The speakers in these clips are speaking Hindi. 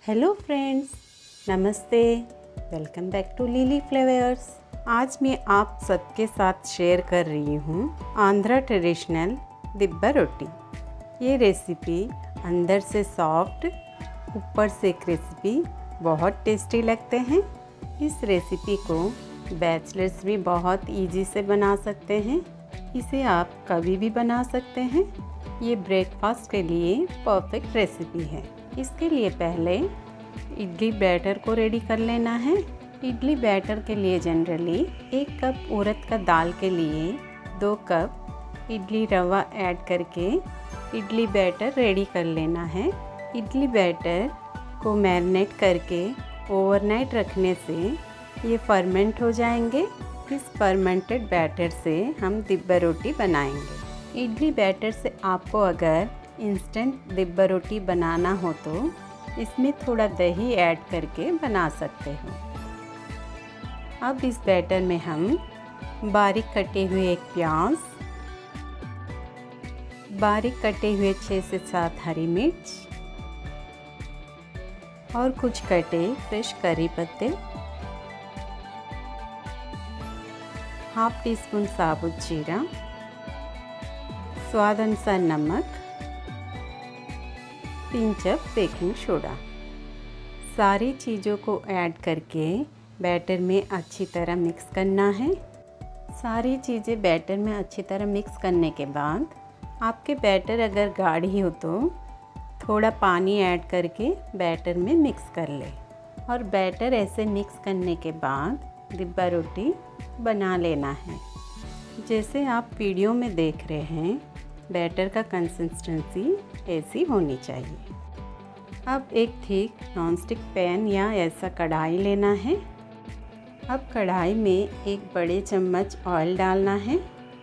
हेलो फ्रेंड्स, नमस्ते। Welcome back to Lily Flavours. आज मैं आप सबके साथ शेयर कर रही हूँ आंध्रा ट्रेडिशनल दिब्बा रोटी। ये रेसिपी अंदर से सॉफ्ट, ऊपर से क्रिस्पी, बहुत टेस्टी लगते हैं। इस रेसिपी को बैचलर्स भी बहुत इजी से बना सकते हैं। इसे आप कभी भी बना सकते हैं। ये ब्रेकफास्ट के लिए परफेक्ट रेसिपी है। इसके लिए पहले इडली बैटर को रेडी कर लेना है। इडली बैटर के लिए जनरली 1 कप उड़द का दाल के लिए 2 कप इडली रवा ऐड करके इडली बैटर रेडी कर लेना है। इडली बैटर को मैरिनेट करके ओवरनाइट रखने से ये फर्मेंट हो जाएंगे। इस फर्मेंटेड बैटर से हम दिब्बा रोटी बनाएंगे। इडली बैटर से आपको अगर इंस्टेंट दिब्बा रोटी बनाना हो तो इसमें थोड़ा दही ऐड करके बना सकते हो। अब इस बैटर में हम बारीक कटे हुए 1 प्याज, बारीक कटे हुए 6 से 7 हरी मिर्च और कुछ कटे फ्रेश करी पत्ते, ½ टीस्पून साबुत जीरा, स्वाद अनुसार नमक, पिंच ऑफ बेकिंग सोडा। सारी चीज़ों को ऐड करके बैटर में अच्छी तरह मिक्स करना है। सारी चीज़ें बैटर में अच्छी तरह मिक्स करने के बाद आपके बैटर अगर गाढ़ी हो तो थोड़ा पानी ऐड करके बैटर में मिक्स कर ले। और बैटर ऐसे मिक्स करने के बाद दिब्बा रोटी बना लेना है। जैसे आप वीडियो में देख रहे हैं, बैटर का कंसिस्टेंसी ऐसी होनी चाहिए। अब एक थिक नॉनस्टिक पैन या ऐसा कढ़ाई लेना है। अब कढ़ाई में 1 बड़े चम्मच ऑयल डालना है।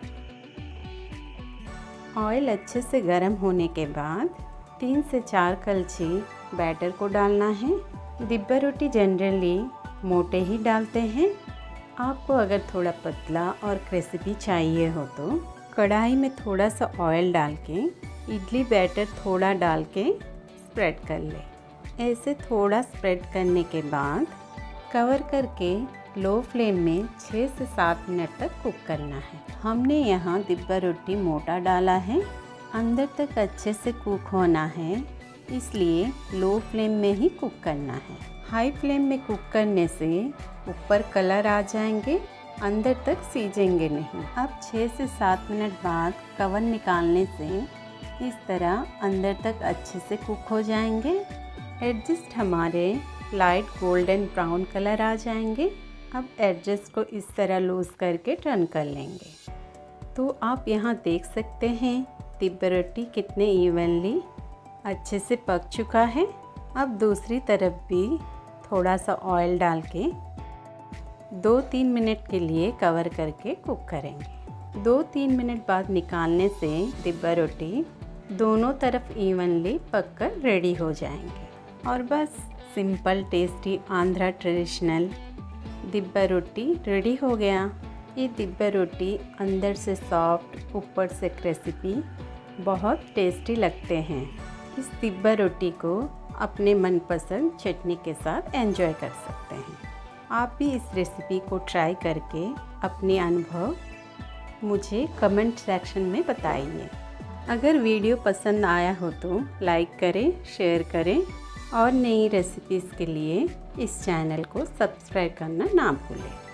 ऑयल अच्छे से गर्म होने के बाद 3 से 4 कलछी बैटर को डालना है। दिब्बा रोटी जनरली मोटे ही डालते हैं। आपको अगर थोड़ा पतला और क्रिस्पी चाहिए हो तो कढ़ाई में थोड़ा सा ऑयल डाल के इडली बैटर थोड़ा डाल के स्प्रेड कर ले। ऐसे थोड़ा स्प्रेड करने के बाद कवर करके लो फ्लेम में 6 से 7 मिनट तक कुक करना है। हमने यहाँ दिब्बा रोटी मोटा डाला है, अंदर तक अच्छे से कुक होना है, इसलिए लो फ्लेम में ही कुक करना है। हाई फ्लेम में कुक करने से ऊपर कलर आ जाएंगे, अंदर तक सीजेंगे नहीं। अब 6 से 7 मिनट बाद कवर निकालने से इस तरह अंदर तक अच्छे से कुक हो जाएंगे। एडजस्ट हमारे लाइट गोल्डन ब्राउन कलर आ जाएंगे। अब एडजस्ट को इस तरह लूज़ करके टर्न कर लेंगे। तो आप यहाँ देख सकते हैं दिब्बा रोटी कितने इवनली अच्छे से पक चुका है। अब दूसरी तरफ भी थोड़ा सा ऑयल डाल के 2-3 मिनट के लिए कवर करके कुक करेंगे। 2-3 मिनट बाद निकालने से दिब्बा रोटी दोनों तरफ इवनली पककर रेडी हो जाएंगे। और बस simple tasty Andhra traditional dibba roti ready हो गया। ये दिब्बा रोटी अंदर से सॉफ्ट, ऊपर से क्रिस्पी, बहुत टेस्टी लगते हैं। इस दिब्बा रोटी को अपने मनपसंद चटनी के साथ एंजॉय कर सकते हैं। आप भी इस रेसिपी को ट्राई करके अपने अनुभव मुझे कमेंट सेक्शन में बताइए। अगर वीडियो पसंद आया हो तो लाइक करें, शेयर करें और नई रेसिपीज़ के लिए इस चैनल को सब्सक्राइब करना ना भूलें।